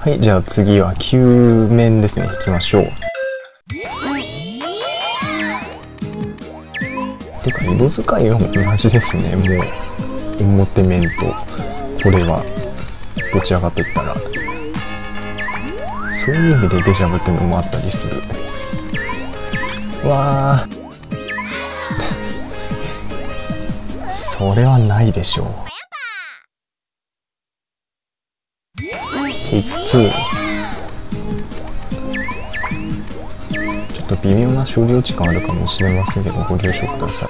はい、じゃあ次は9面ですね。行きましょう。てか色使いは同じですね。もう表面とこれはどちらかといったらそういう意味でデジャブっていうのもあったりする。わーそれはないでしょう。テイク2。ちょっと微妙な処理落ち感あるかもしれませんけどご了承ください。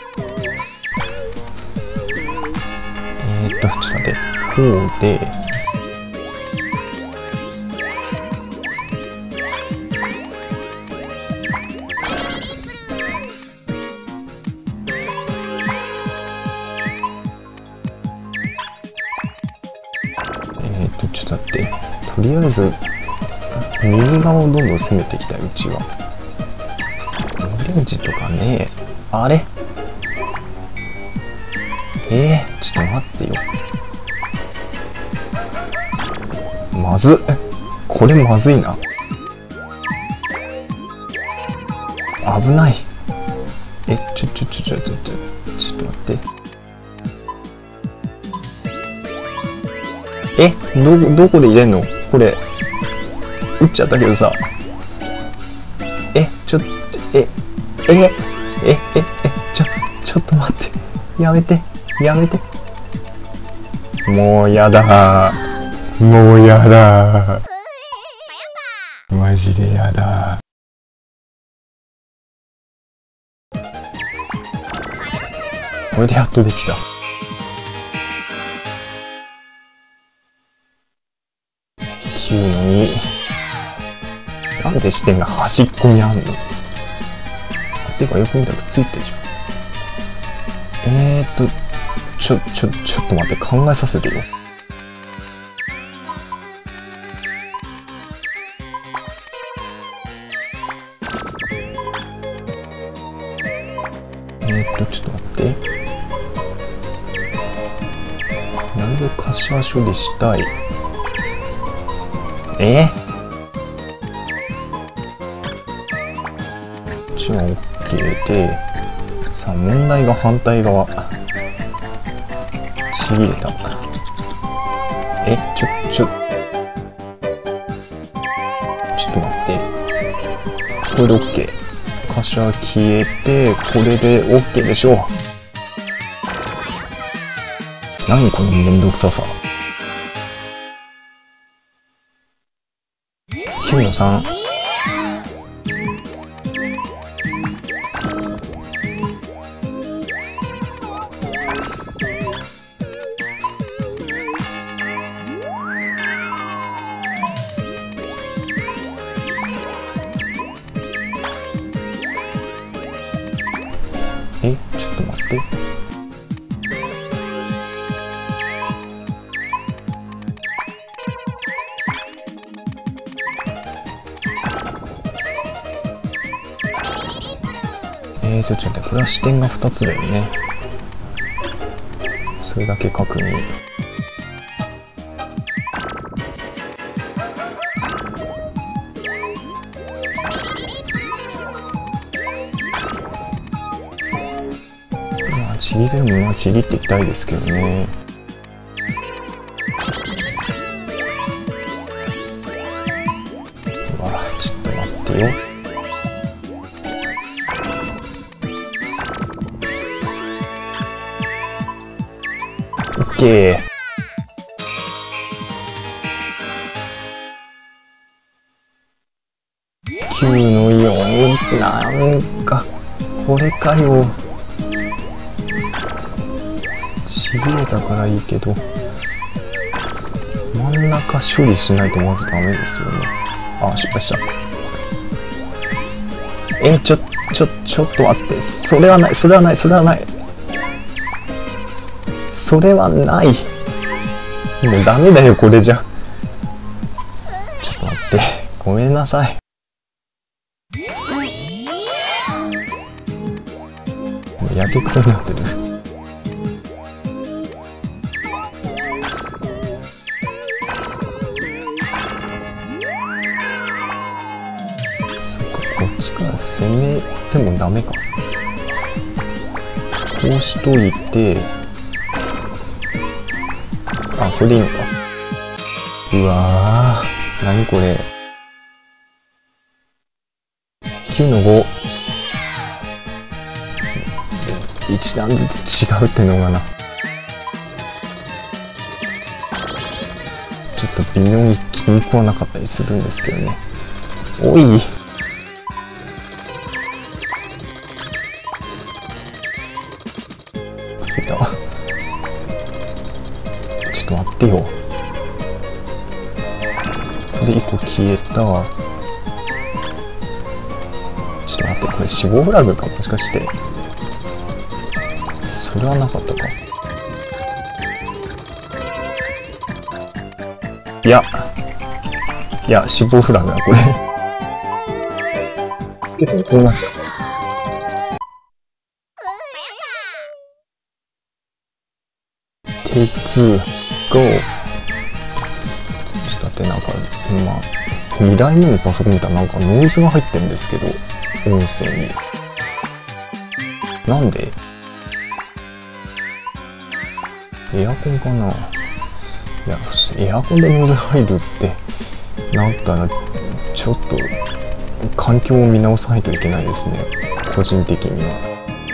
ちょっと待って、こうでちょっと待って、とりあえず右側をどんどん攻めていきたい。うちはオレンジとかね。あれちょっと待ってよ。まずこれまずいな。危ない。ちょっと待って。どこで入れんのこれ。打っちゃったけどさ。ちょっと待って。やめて。もうやだマジでやだ。これでやっとできた。9の2。なんで視点が端っこにあんの？てかよく見たらついてるじゃん。ちょっと待って、考えさせてよ。ちょっと待って。なるべく柏処理したい。こっちは OK で、さあ問題が反対側。ちぎれた。ちょっと待って。これで OK。柏消えて、これで OK でしょう。何このめんどくささ。9の3。ちょっと待って。ちょっと待って、これは視点が2つだよね。それだけ確認。ちぎれるものはちぎっていきたいですけどね。うわ、ちょっと待ってよ。OK。9の4。なんかこれかよ。ちぎれたからいいけど、真ん中処理しないとまずダメですよね。あ、失敗した。ちょっと待って。それはない。それはない。もうダメだよ、これじゃ。ちょっと待って。ごめんなさい。もうやけくそになってる。 こっちから攻めてもダメか。こうしといて、あ、これでいいのか。うわー、なにこれ。9の5。一段ずつ違うってのがな。ちょっと微妙に気に食わなかったりするんですけどね。おい。ついた。ちょっと待ってよ。これ1個消えた。ちょっと待って、これ死亡フラグかもしかして。それはなかったか。いや、死亡フラグだ、これ。つけてもこうなっちゃう。テイク2、GO。ちょっと待って、なんか、今、2台目のパソコン見たらなんかノイズが入ってるんですけど、音声に。なんで？エアコンかな？いや、エアコンでノイズ入るってなったら、ちょっと環境を見直さないといけないですね、個人的には。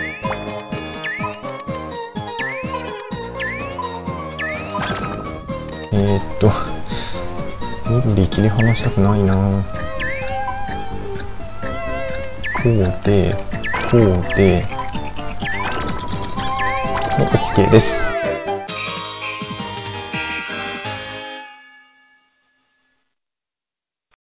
緑切り離したくないな。こうで、こうで、OK です。